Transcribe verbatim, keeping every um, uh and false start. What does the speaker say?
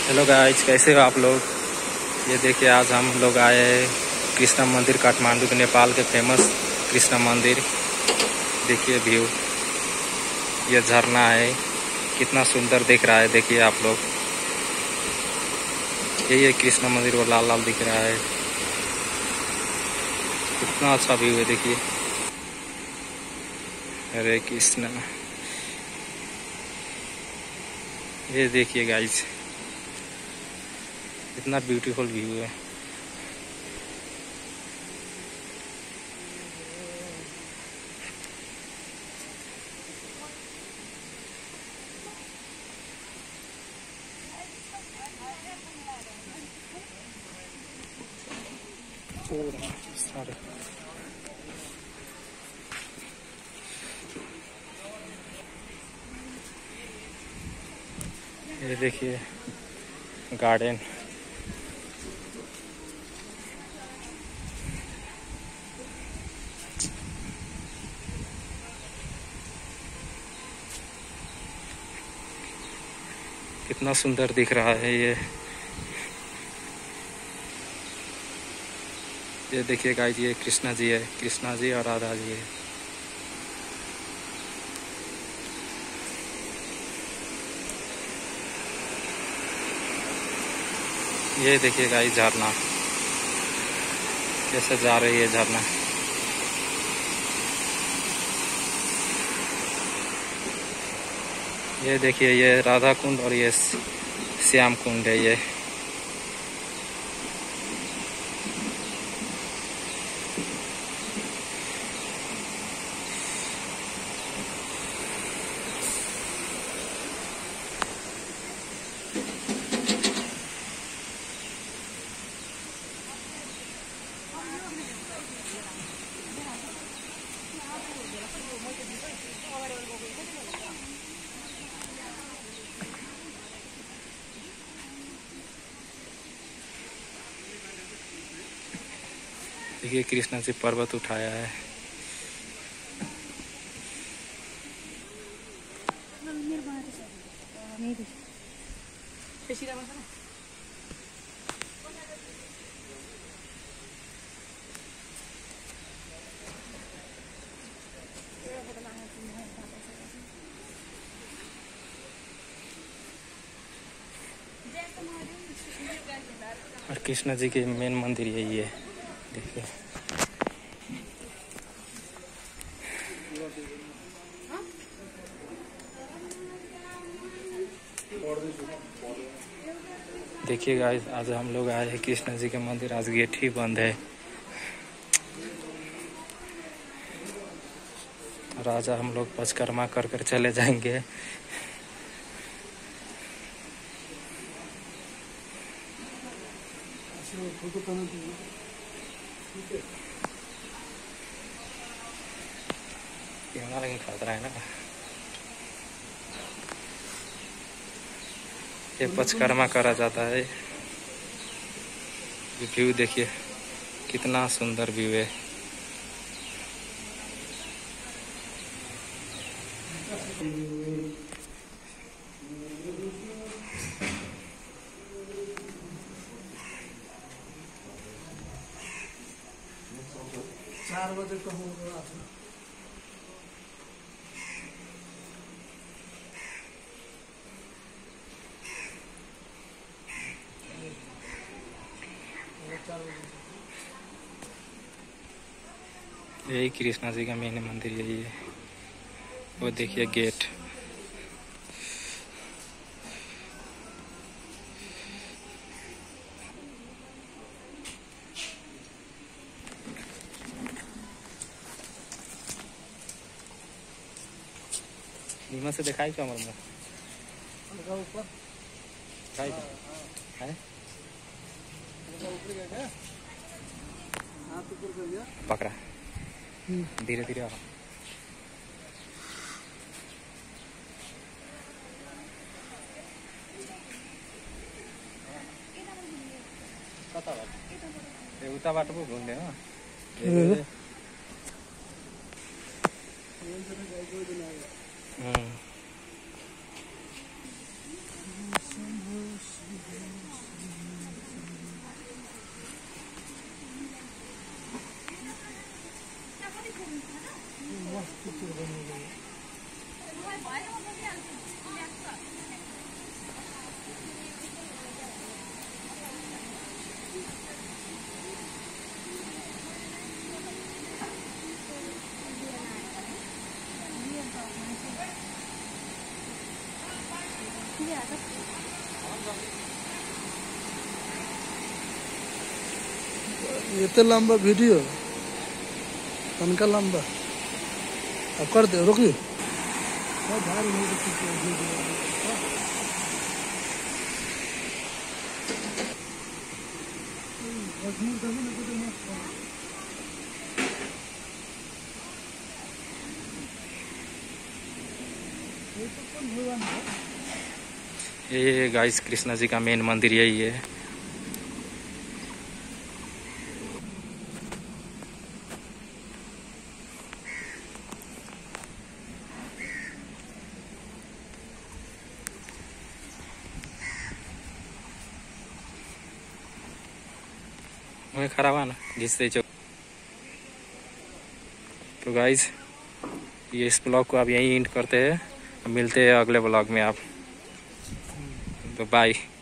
Hello guys, कैसे हो आप लोग। ये देखिए आज हम लोग आए हैं कृष्णा मंदिर काठमांडू के, नेपाल के फेमस कृष्णा मंदिर। देखिए व्यू, ये झरना है, कितना सुंदर दिख रहा है। देखिए आप लोग, यही है कृष्णा मंदिर, वो लाल लाल दिख रहा है। कितना अच्छा व्यू है, देखिए। हरे कृष्णा। ये देखिए गाइस, इतना ब्यूटीफुल व्यू है। सारे ये देखिए गार्डन, कितना सुंदर दिख रहा है। ये ये देखिए गाइस, ये कृष्णा जी है, कृष्णा जी और राधा जी है। ये देखिए गाइस झरना, कैसे जा रही है झरना। ये देखिए, ये राधा कुंड और ये श्याम कुंड है। ये देखिए कृष्णा जी पर्वत उठाया है। और कृष्णा जी के मेन मंदिर यही है, देखिए। देखिए गाइस, आज हम लोग आए हैं कृष्णा जी के मंदिर, आज गेट ही बंद है। राजा हम लोग परिक्रमा कर कर चले जाएंगे। लेकिन खतरा है ना। ये परिक्रमा करा जाता है। व्यू देखिए, कितना सुंदर व्यू है। चार बजे का होगा। यही कृष्णा जी का मेन मंदिर यही है। वो देखिए गेट। नीमा से दिखाई क्या मरना ऊपर है पकड़ा, धीरे धीरे आओ। उता बाटो पो घुम्ने हो। ये तो लंबा वीडियो तनका लंबा अब कर दे रोकिए ये गाइस कृष्णा जी का मेन मंदिर यही है। मैं खड़ा हुआ ना जिससे जो तो गाइस ये इस ब्लॉग को आप यहीं एंड करते हैं, मिलते हैं अगले ब्लॉग में आप, तो बाय।